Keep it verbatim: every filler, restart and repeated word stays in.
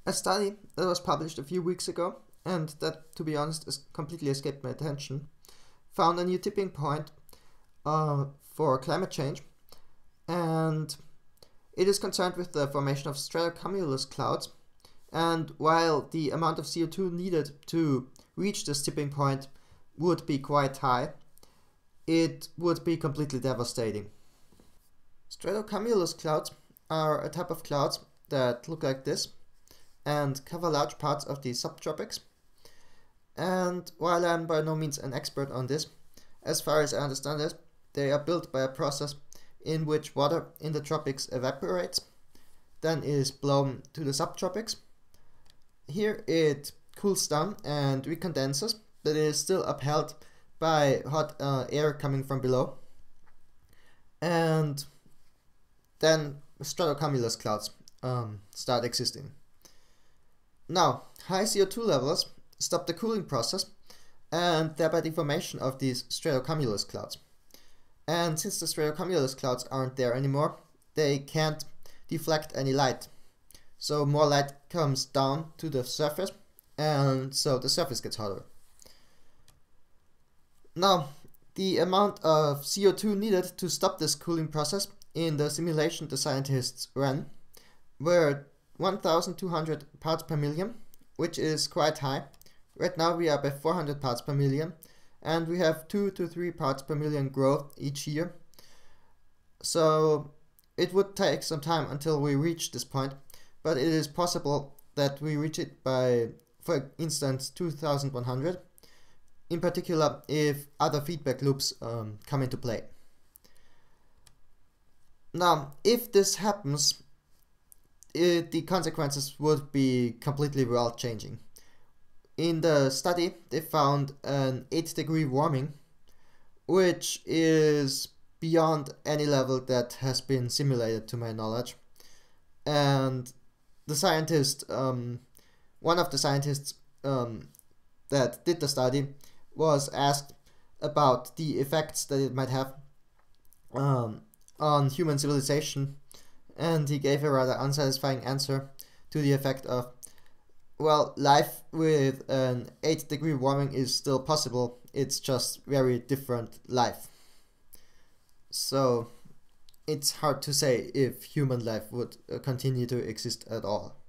A study that was published a few weeks ago, and that, to be honest, has completely escaped my attention, found a new tipping point uh, for climate change, and it is concerned with the formation of stratocumulus clouds. And while the amount of C O two needed to reach this tipping point would be quite high, it would be completely devastating. Stratocumulus clouds are a type of clouds that look like this and cover large parts of the subtropics. And while I'm by no means an expert on this, as far as I understand it, they are built by a process in which water in the tropics evaporates, then is blown to the subtropics. Here it cools down and recondenses, but it is still upheld by hot uh, air coming from below. And then stratocumulus clouds um, start existing. Now, high C O two levels stop the cooling process and thereby the formation of these stratocumulus clouds. And since the stratocumulus clouds aren't there anymore, they can't deflect any light. So more light comes down to the surface, and so the surface gets hotter. Now, the amount of C O two needed to stop this cooling process in the simulation the scientists ran were one thousand two hundred parts per million, which is quite high. Right now we are by four hundred parts per million, and we have two to three parts per million growth each year. So it would take some time until we reach this point, but it is possible that we reach it by, for instance, two thousand one hundred, in particular if other feedback loops um, come into play. Now, if this happens, it, the consequences would be completely world-changing. In the study, they found an eight degree warming, which is beyond any level that has been simulated to my knowledge. And the scientist, um, one of the scientists um, that did the study was asked about the effects that it might have um, on human civilization, and he gave a rather unsatisfying answer to the effect of, well, life with an eight degree warming is still possible, it's just very different life. So it's hard to say if human life would uh, continue to exist at all.